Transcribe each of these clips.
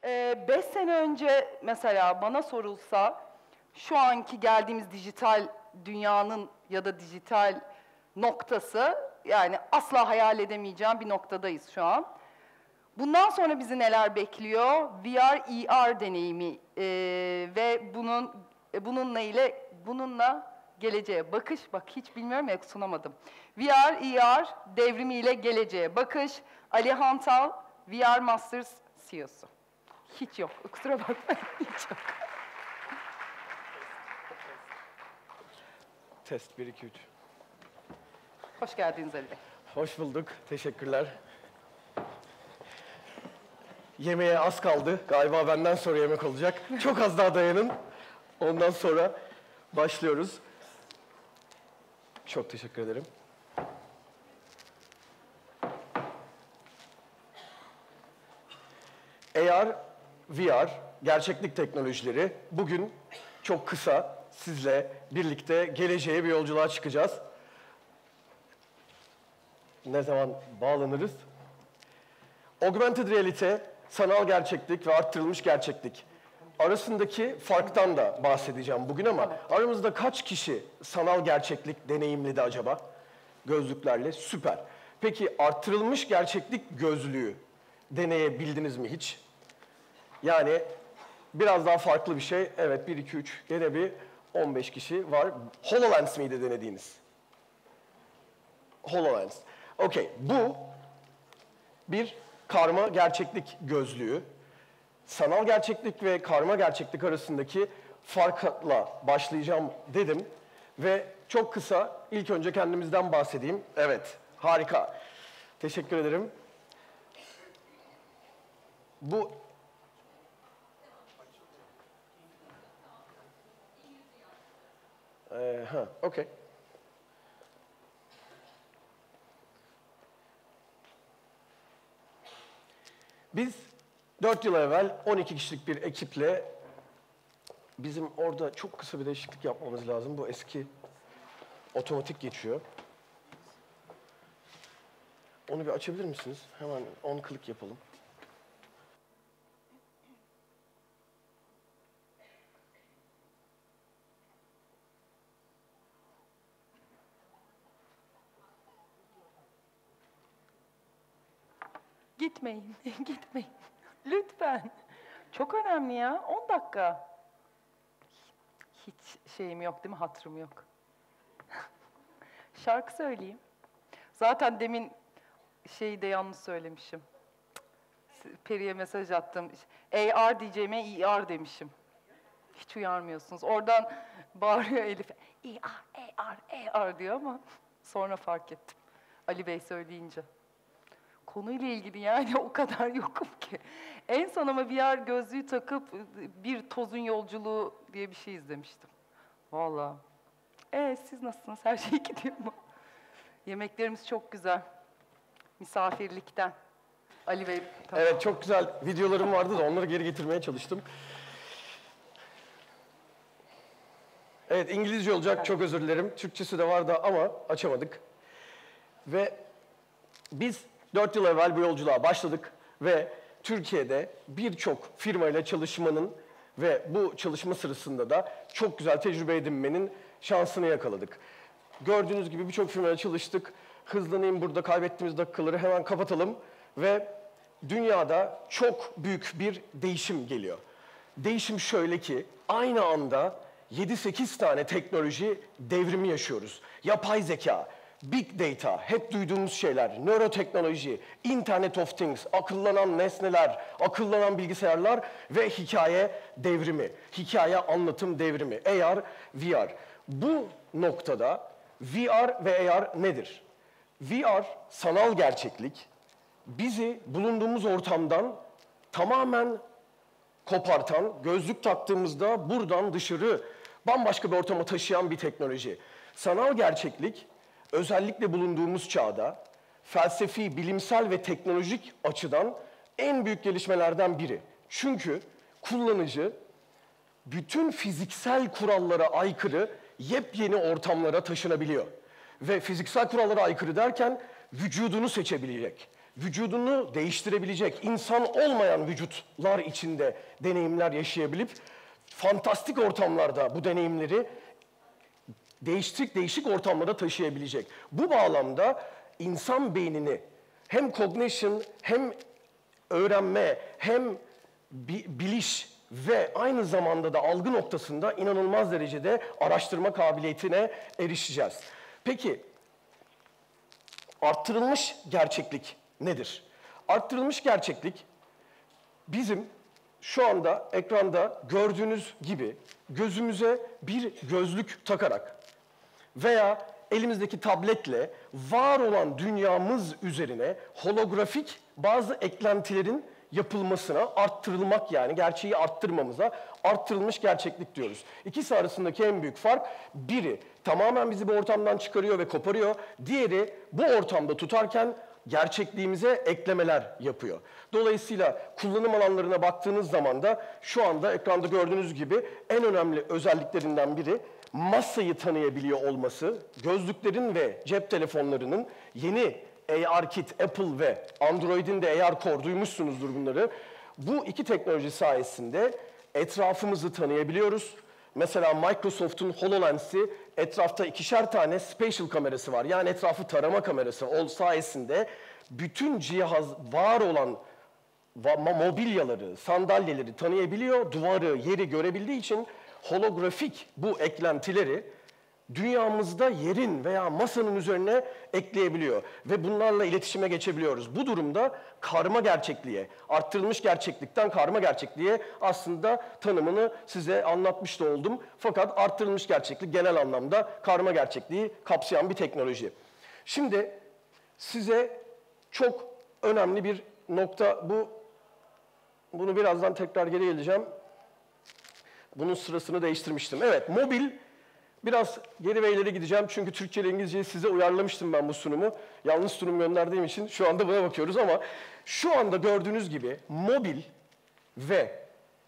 5 sene önce mesela bana sorulsa şu anki geldiğimiz dijital dünyanın ya da dijital noktası, yani asla hayal edemeyeceğim bir noktadayız şu an. Bundan sonra bizi neler bekliyor? VR, ER deneyimi ve bununla geleceğe bakış. Bak hiç bilmiyorum ya, sunamadım. VR, ER devrimiyle geleceğe bakış. Ali Hantal, VR Masters CEO'su. Hiç yok. Kusura bakmayın. Hiç yok. Test 1, 2, 3. Hoş geldiniz Ali Bey. Hoş bulduk. Teşekkürler. Yemeğe az kaldı. Galiba benden sonra yemek olacak. Çok az daha dayanın. Ondan sonra başlıyoruz. Çok teşekkür ederim. AR, VR, gerçeklik teknolojileri. Bugün çok kısa sizle birlikte geleceğe bir yolculuğa çıkacağız. Ne zaman bağlanırız? Augmented reality, sanal gerçeklik ve arttırılmış gerçeklik arasındaki farktan da bahsedeceğim bugün ama aramızda kaç kişi sanal gerçeklik deneyimledi acaba? Gözlüklerle, süper. Peki arttırılmış gerçeklik gözlüğü deneyebildiniz mi hiç? Yani biraz daha farklı bir şey. Evet, 1, 2, 3, gene bir 15 kişi var. HoloLens miydi denediğiniz? HoloLens. Okey, bu bir karma gerçeklik gözlüğü. Sanal gerçeklik ve karma gerçeklik arasındaki farkla başlayacağım dedim. Ve çok kısa ilk önce kendimizden bahsedeyim. Evet, harika. Teşekkür ederim. Bu... okey. Biz 4 yıl evvel 12 kişilik bir ekiple, bizim orada çok kısa bir değişiklik yapmamız lazım. Bu eski otomatik geçiyor. Onu bir açabilir misiniz? Hemen 10 klik yapalım. Gitmeyin, gitmeyin. Lütfen. Çok önemli ya. 10 dakika. Hiç şeyim yok değil mi? Hatırım yok. Şarkı söyleyeyim. Zaten demin şeyi de yanlış söylemişim. Peri'ye mesaj attım. AR diyeceğime ER demişim. Hiç uyarmıyorsunuz. Oradan bağırıyor Elif. AR diyor ama sonra fark ettim. Ali Bey söyleyince. Konuyla ilgili yani o kadar yokum ki. En son ama VR gözlüğü takıp bir tozun yolculuğu diye bir şey izlemiştim. Vallahi. Siz nasılsınız? Her şey gidiyor mu? Yemeklerimiz çok güzel. Misafirlikten. Ali Bey. Tamam. Evet, çok güzel videolarım vardı da onları geri getirmeye çalıştım. Evet, İngilizce olacak. Çok özür dilerim. Türkçesi de vardı ama açamadık. Ve biz 4 yıl evvel bu yolculuğa başladık ve Türkiye'de birçok firmayla çalışmanın ve bu çalışma sırasında da çok güzel tecrübe edinmenin şansını yakaladık. Gördüğünüz gibi birçok firmayla çalıştık. Hızlanayım, burada kaybettiğimiz dakikaları hemen kapatalım ve dünyada çok büyük bir değişim geliyor. Değişim şöyle ki, aynı anda 7-8 tane teknoloji devrimi yaşıyoruz. Yapay zeka, Big Data, hep duyduğumuz şeyler, nöroteknoloji, Internet of Things, akıllanan nesneler, akıllanan bilgisayarlar ve hikaye devrimi, hikaye anlatım devrimi, AR, VR. Bu noktada VR ve AR nedir? VR, sanal gerçeklik, bizi bulunduğumuz ortamdan tamamen kopartan, gözlük taktığımızda buradan dışarı bambaşka bir ortama taşıyan bir teknoloji. Sanal gerçeklik, özellikle bulunduğumuz çağda felsefi, bilimsel ve teknolojik açıdan en büyük gelişmelerden biri. Çünkü kullanıcı bütün fiziksel kurallara aykırı yepyeni ortamlara taşınabiliyor. Ve fiziksel kurallara aykırı derken vücudunu seçebilecek. vücudunu değiştirebilecek, insan olmayan vücutlar içinde deneyimler yaşayabilip, fantastik ortamlarda bu deneyimleri değişik ortamlara taşıyabilecek. Bu bağlamda insan beynini hem cognition, hem öğrenme, hem biliş ve aynı zamanda da algı noktasında inanılmaz derecede araştırma kabiliyetine erişeceğiz. Peki, arttırılmış gerçeklik nedir? Arttırılmış gerçeklik, bizim şu anda ekranda gördüğünüz gibi gözümüze bir gözlük takarak veya elimizdeki tabletle var olan dünyamız üzerine holografik bazı eklentilerin yapılmasına, arttırılmak, yani gerçeği arttırmamıza arttırılmış gerçeklik diyoruz. İkisi arasındaki en büyük fark, biri tamamen bizi bu ortamdan çıkarıyor ve koparıyor, diğeri bu ortamda tutarken gerçekliğimize eklemeler yapıyor. Dolayısıyla kullanım alanlarına baktığınız zaman da şu anda ekranda gördüğünüz gibi en önemli özelliklerinden biri masayı tanıyabiliyor olması, gözlüklerin ve cep telefonlarının yeni ARKit, Apple ve Android'in de AR Core, duymuşsunuzdur bunları. Bu iki teknoloji sayesinde etrafımızı tanıyabiliyoruz. Mesela Microsoft'un HoloLens'i etrafta 2'şer tane spatial kamerası var. Yani etrafı tarama kamerası sayesinde bütün cihaz, var olan mobilyaları, sandalyeleri tanıyabiliyor, duvarı, yeri görebildiği için holografik bu eklentileri dünyamızda yerin veya masanın üzerine ekleyebiliyor ve bunlarla iletişime geçebiliyoruz. Bu durumda karma gerçekliğe, arttırılmış gerçeklikten karma gerçekliğe aslında tanımını size anlatmış da oldum. Fakat arttırılmış gerçeklik genel anlamda karma gerçekliği kapsayan bir teknoloji. Şimdi size çok önemli bir nokta bunu birazdan tekrar geri geleceğim. Bunun sırasını değiştirmiştim. Evet, mobil. Biraz geri ve ileri gideceğim çünkü Türkçe ile İngilizceyi size uyarlamıştım ben bu sunumu. Yanlış sunum gönderdiğim için şu anda buna bakıyoruz ama şu anda gördüğünüz gibi mobil ve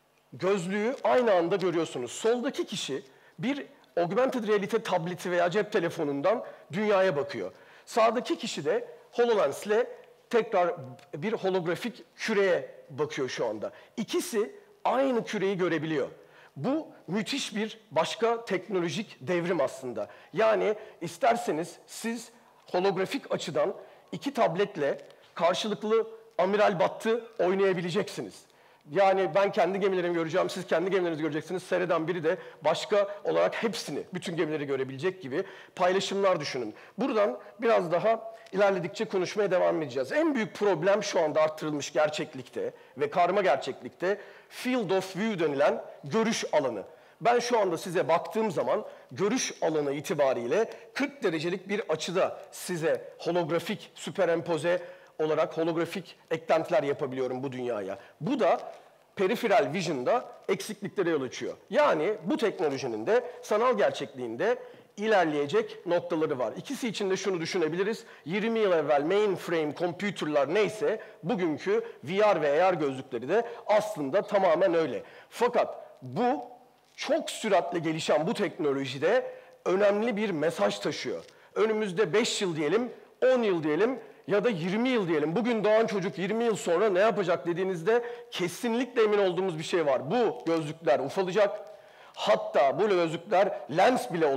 gözlüğü aynı anda görüyorsunuz. Soldaki kişi bir augmented reality tableti veya cep telefonundan dünyaya bakıyor. Sağdaki kişi de HoloLens ile tekrar bir holografik küreye bakıyor şu anda. İkisi aynı küreyi görebiliyor. Bu müthiş bir başka teknolojik devrim aslında. Yani isterseniz siz holografik açıdan iki tabletle karşılıklı amiral battı oynayabileceksiniz. Yani ben kendi gemilerimi göreceğim, siz kendi gemilerinizi göreceksiniz. Seyreden biri de başka olarak hepsini, bütün gemileri görebilecek gibi paylaşımlar düşünün. Buradan biraz daha ilerledikçe konuşmaya devam edeceğiz. En büyük problem şu anda arttırılmış gerçeklikte ve karma gerçeklikte field of view denilen görüş alanı. Ben şu anda size baktığım zaman görüş alanı itibariyle 40 derecelik bir açıda size holografik, süperempoze olarak holografik eklentiler yapabiliyorum bu dünyaya. Bu da peripheral vision'da eksikliklere yol açıyor. Yani bu teknolojinin de sanal gerçekliğinde ilerleyecek noktaları var. İkisi için de şunu düşünebiliriz. 20 yıl evvel mainframe computer'lar neyse bugünkü VR ve AR gözlükleri de aslında tamamen öyle. Fakat bu çok süratle gelişen bu teknolojide önemli bir mesaj taşıyor. Önümüzde 5 yıl diyelim, 10 yıl diyelim ya da 20 yıl diyelim. Bugün doğan çocuk 20 yıl sonra ne yapacak dediğinizde kesinlikle emin olduğumuz bir şey var. Bu gözlükler ufalacak. Hatta bu gözlükler lens bile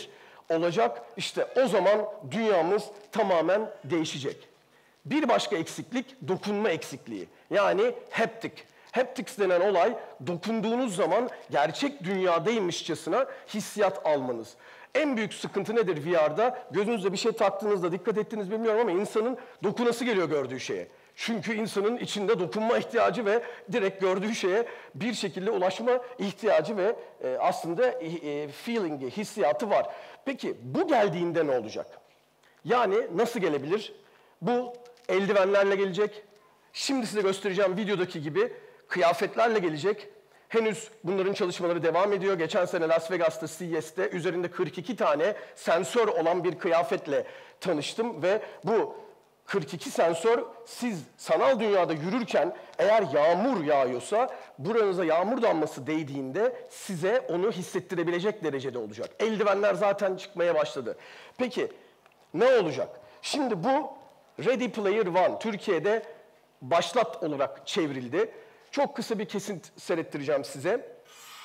olacak. İşte o zaman dünyamız tamamen değişecek. Bir başka eksiklik dokunma eksikliği. Yani haptic. Haptics denen olay dokunduğunuz zaman gerçek dünyadaymışçasına hissiyat almanız. En büyük sıkıntı nedir VR'da? Gözünüze bir şey taktığınızda dikkat ettiniz bilmiyorum ama insanın dokunası geliyor gördüğü şeye. Çünkü insanın içinde dokunma ihtiyacı ve direkt gördüğü şeye bir şekilde ulaşma ihtiyacı ve aslında feeling'i, hissiyatı var. Peki bu geldiğinde ne olacak? Yani nasıl gelebilir? Bu eldivenlerle gelecek. Şimdi size göstereceğim videodaki gibi kıyafetlerle gelecek. Henüz bunların çalışmaları devam ediyor. Geçen sene Las Vegas'ta CES'te üzerinde 42 tane sensör olan bir kıyafetle tanıştım ve bu 42 sensör siz sanal dünyada yürürken eğer yağmur yağıyorsa buranıza yağmur damlası değdiğinde size onu hissettirebilecek derecede olacak. Eldivenler zaten çıkmaya başladı. Peki ne olacak? Şimdi bu Ready Player One Türkiye'de başlat olarak çevrildi. Çok kısa bir kesit seyrettireceğim size.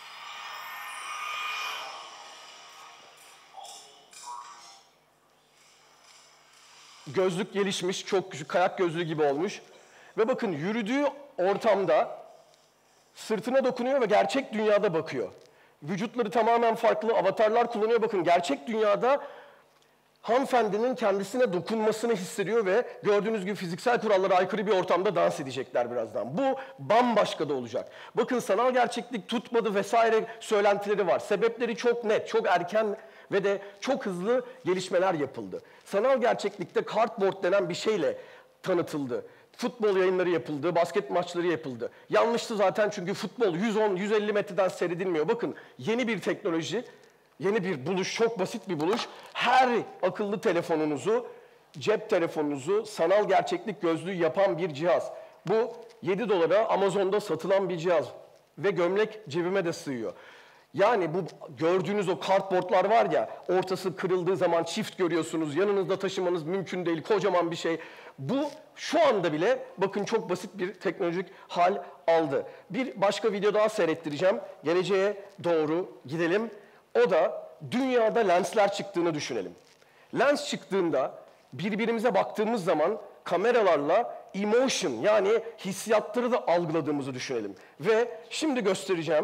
Gözlük gelişmiş, çok küçük kayak gözlüğü gibi olmuş. Ve bakın yürüdüğü ortamda sırtına dokunuyor ve gerçek dünyada bakıyor. Vücutları tamamen farklı avatarlar kullanıyor. Bakın gerçek dünyada hanımefendinin kendisine dokunmasını hissediyor ve gördüğünüz gibi fiziksel kurallara aykırı bir ortamda dans edecekler birazdan. Bu bambaşka da olacak. Bakın sanal gerçeklik tutmadı vesaire söylentileri var. Sebepleri çok net, çok erken ve de çok hızlı gelişmeler yapıldı. Sanal gerçeklikte cardboard denen bir şeyle tanıtıldı. Futbol yayınları yapıldı, basket maçları yapıldı. Yanlıştı zaten çünkü futbol 110-150 metreden seyredilmiyor. Bakın yeni bir teknoloji, yeni bir buluş, çok basit bir buluş. Her akıllı telefonunuzu, cep telefonunuzu sanal gerçeklik gözlüğü yapan bir cihaz. Bu 7 dolara Amazon'da satılan bir cihaz ve gömlek cebime de sığıyor. Yani bu gördüğünüz o kartboardlar var ya, ortası kırıldığı zaman çift görüyorsunuz, yanınızda taşımanız mümkün değil, kocaman bir şey. Bu şu anda bile bakın çok basit bir teknolojik hal aldı. Bir başka video daha seyrettireceğim. Geleceğe doğru gidelim. O da dünyada lensler çıktığını düşünelim. Lens çıktığında birbirimize baktığımız zaman kameralarla emotion yani hissiyatları da algıladığımızı düşünelim. Ve şimdi göstereceğim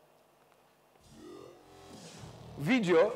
video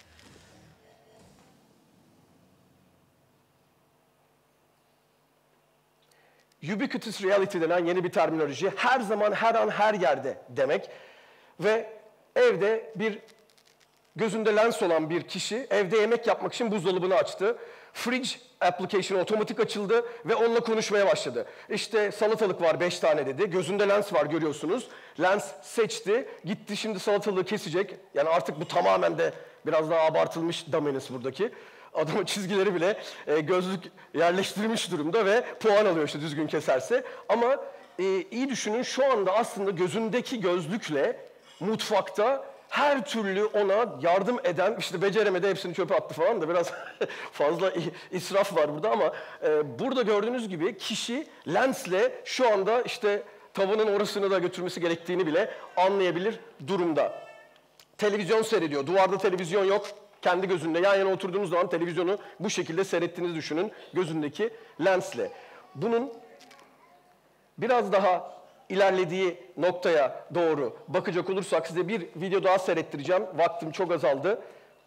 ubiquitous reality denen yeni bir terminoloji. Her zaman, her an, her yerde demek. Ve evde bir gözünde lens olan bir kişi evde yemek yapmak için buzdolabını açtı. Fridge application otomatik açıldı ve onunla konuşmaya başladı. İşte salatalık var 5 tane dedi. Gözünde lens var görüyorsunuz. Lens seçti. Gitti şimdi salatalığı kesecek. Yani artık bu tamamen de biraz daha abartılmış dominance buradaki. Adamın çizgileri bile gözlük yerleştirmiş durumda ve puan alıyor işte düzgün keserse. Ama iyi düşünün şu anda aslında gözündeki gözlükle mutfakta her türlü ona yardım eden, işte beceremedi hepsini çöpe attı falan da biraz fazla israf var burada ama burada gördüğünüz gibi kişi lensle şu anda işte tavanın orasını da götürmesi gerektiğini bile anlayabilir durumda. Televizyon seyrediyor, duvarda televizyon yok. Kendi gözünde yan yana oturduğunuz zaman televizyonu bu şekilde seyrettiğinizi düşünün gözündeki lensle. Bunun biraz daha ilerlediği noktaya doğru bakacak olursak size bir video daha seyrettireceğim. Vaktim çok azaldı.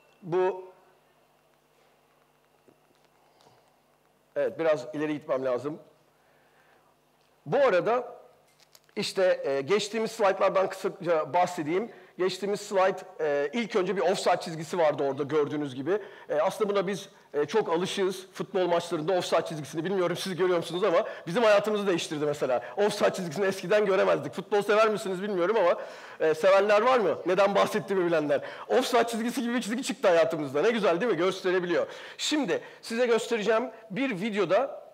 Evet, biraz ileri gitmem lazım. Bu arada işte geçtiğimiz slaytlardan kısaca bahsedeyim. Geçtiğimiz slide ilk önce bir offside çizgisi vardı orada gördüğünüz gibi. Aslında buna biz çok alışığız. Futbol maçlarında offside çizgisini bilmiyorum siz görüyor musunuz ama bizim hayatımızı değiştirdi mesela. Offside çizgisini eskiden göremezdik. Futbol sever misiniz bilmiyorum ama sevenler var mı? Neden bahsettiğimi bilenler. Offside çizgisi gibi bir çizgi çıktı hayatımızda. Ne güzel değil mi? Gösterebiliyor. Şimdi size göstereceğim bir videoda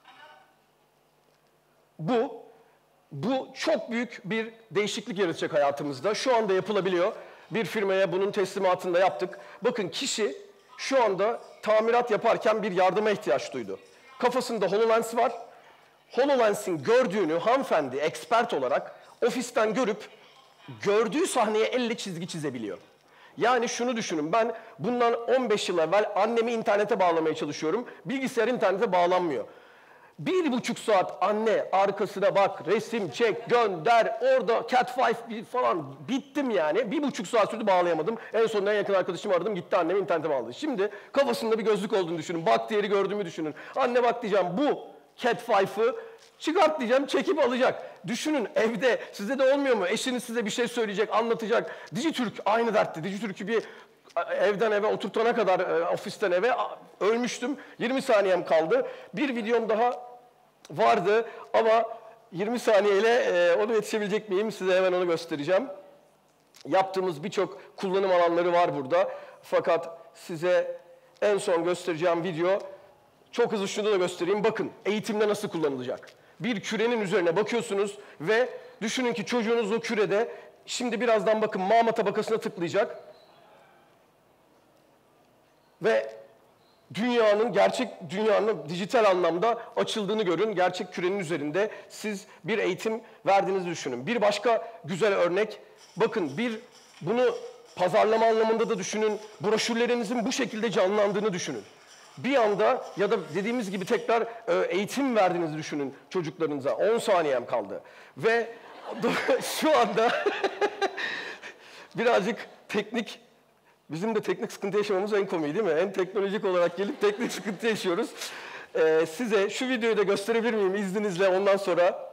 bu çok büyük bir değişiklik yaratacak hayatımızda. Şu anda yapılabiliyor. Bir firmaya bunun teslimatını da yaptık. Bakın kişi şu anda tamirat yaparken bir yardıma ihtiyaç duydu. Kafasında HoloLens var. HoloLens'in gördüğünü hanımefendi expert olarak ofisten görüp gördüğü sahneye elle çizgi çizebiliyor. Yani şunu düşünün, ben bundan 15 yıl evvel annemi internete bağlamaya çalışıyorum. Bilgisayar internete bağlanmıyor. 1,5 saat anne arkasına bak, resim çek, gönder, orada Cat 5 falan bittim yani. 1,5 saat sürdü bağlayamadım. En sonunda en yakın arkadaşımı aradım, gitti annemi internete bağladı. Şimdi kafasında bir gözlük olduğunu düşünün, bak yeri gördüğümü düşünün. Anne bak diyeceğim bu Cat 5'ı çıkart diyeceğim, çekip alacak. Düşünün evde, sizde de olmuyor mu? Eşiniz size bir şey söyleyecek, anlatacak. Dijitürk aynı dertte. Dijitürk'ü bir evden eve oturtana kadar ofisten eve ölmüştüm. 20 saniyem kaldı. Bir videom daha vardı ama 20 saniyeyle onu yetişebilecek miyim? Size hemen onu göstereceğim. Yaptığımız birçok kullanım alanları var burada. Fakat size en son göstereceğim video, çok hızlı şunu da göstereyim. Bakın eğitimde nasıl kullanılacak. Bir kürenin üzerine bakıyorsunuz ve düşünün ki çocuğunuz o kürede, şimdi birazdan bakın mama tabakasına tıklayacak. Ve dünyanın, gerçek dünyanın dijital anlamda açıldığını görün. Gerçek kürenin üzerinde siz bir eğitim verdiğinizi düşünün. Bir başka güzel örnek, bakın bunu pazarlama anlamında da düşünün. Broşürlerinizin bu şekilde canlandığını düşünün. Bir anda ya da dediğimiz gibi tekrar eğitim verdiğinizi düşünün çocuklarınıza. 10 saniyem kaldı. Ve şu anda birazcık bizim de teknik sıkıntı yaşamamız en komiği değil mi? En teknolojik olarak gelip teknik sıkıntı yaşıyoruz. Size şu videoyu da gösterebilir miyim izninizle ondan sonra?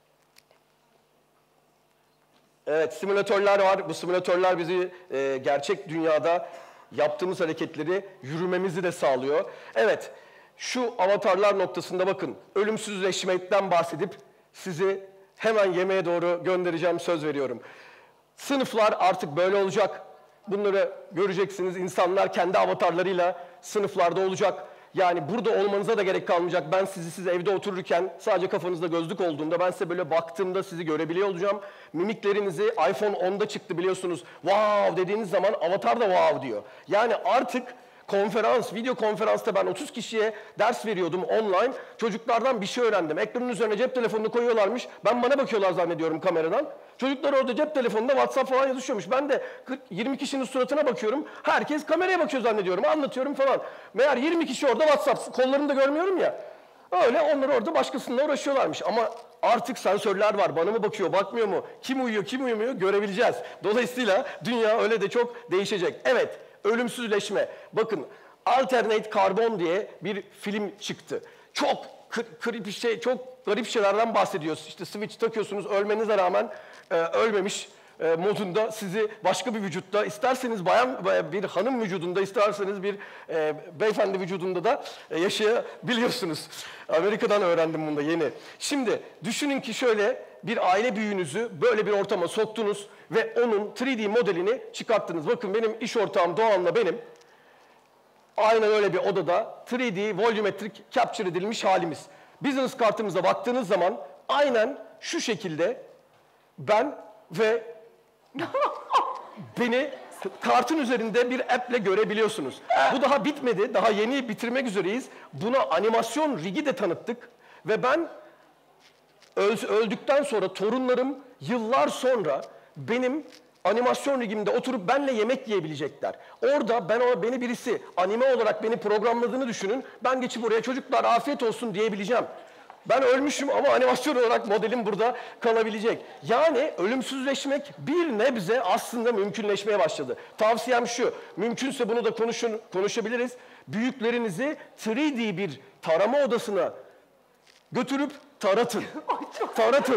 Evet, simülatörler var. Bu simülatörler bizi gerçek dünyada yaptığımız hareketleri yürümemizi de sağlıyor. Evet, şu avatarlar noktasında bakın, ölümsüzleşmekten bahsedip sizi hemen yemeğe doğru göndereceğim, söz veriyorum. Sınıflar artık böyle olacak. Bunları göreceksiniz. İnsanlar kendi avatarlarıyla sınıflarda olacak. Yani burada olmanıza da gerek kalmayacak. Ben siz evde otururken sadece kafanızda gözlük olduğunda ben size böyle baktığımda sizi görebiliyor olacağım. Mimiklerinizi iPhone 10'da çıktı biliyorsunuz. Wow dediğiniz zaman avatar da wow diyor. Yani artık video konferansta ben 30 kişiye ders veriyordum online. Çocuklardan bir şey öğrendim. Ekranın üzerine cep telefonunu koyuyorlarmış. Ben bana bakıyorlar zannediyorum kameradan. Çocuklar orada cep telefonunda WhatsApp falan yazışıyormuş. Ben de 20 kişinin suratına bakıyorum. Herkes kameraya bakıyor zannediyorum. Anlatıyorum falan. Meğer 20 kişi orada WhatsApp kollarını da görmüyorum ya. Öyle onlar orada başkasıyla uğraşıyorlarmış. Ama artık sensörler var. Bana mı bakıyor, bakmıyor mu? Kim uyuyor, kim uyumuyor görebileceğiz. Dolayısıyla dünya öyle de çok değişecek. Evet, ölümsüzleşme. Bakın, Alternate Carbon diye bir film çıktı. Çok çok garip şeylerden bahsediyoruz. İşte switch takıyorsunuz, ölmenize rağmen ölmemiş modunda sizi başka bir vücutta, isterseniz bir hanım vücudunda, isterseniz bir beyefendi vücudunda da yaşayabiliyorsunuz. Amerika'dan öğrendim bunu da yeni. Şimdi düşünün ki şöyle bir aile büyüğünüzü böyle bir ortama soktunuz ve onun 3D modelini çıkarttınız. Bakın benim iş ortağım Doğan'la benim aynen öyle bir odada 3D volumetric capture edilmiş halimiz. Business kartımıza baktığınız zaman aynen şu şekilde ben ve beni kartın üzerinde bir app'le görebiliyorsunuz. Bu daha bitmedi, daha yeni bitirmek üzereyiz. Buna animasyon rigi de tanıttık ve ben öldükten sonra torunlarım yıllar sonra benim animasyon rigimde oturup benle yemek yiyebilecekler. Orada beni birisi anime olarak beni programladığını düşünün. Ben geçip oraya çocuklar afiyet olsun diyebileceğim. Ben ölmüşüm ama animasyon olarak modelim burada kalabilecek. Yani ölümsüzleşmek bir nebze aslında mümkünleşmeye başladı. Tavsiyem şu, mümkünse bunu da konuşabiliriz. Büyüklerinizi 3D bir tarama odasına götürüp taratın. Taratın.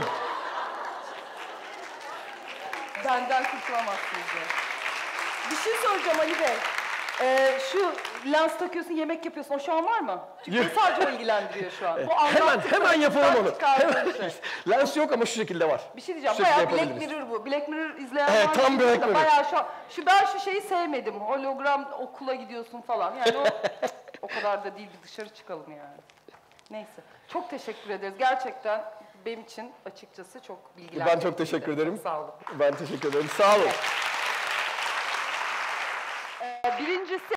Benden kurtulamazsınız ya. Bir şey soracağım Ali Bey. Şu lens takıyorsun, yemek yapıyorsun. O şu an var mı? Çünkü beni sadece o ilgilendiriyor şu an. Bu hemen yapalım onu. Şey. Lens yok ama şu şekilde var. Bir şey diyeceğim. Bayağı Black Mirror bu. Black Mirror izleyen var. Tam Black Mirror. Bayağı ben şu şeyi sevmedim. Hologram okula gidiyorsun falan. Yani o kadar da değil. Bir dışarı çıkalım yani. Neyse. Çok teşekkür ederiz. Gerçekten benim için açıkçası çok bilgilendirici. Ben çok teşekkür ederim. Sağ olun. Ben teşekkür ederim. Sağ olun. Birincisi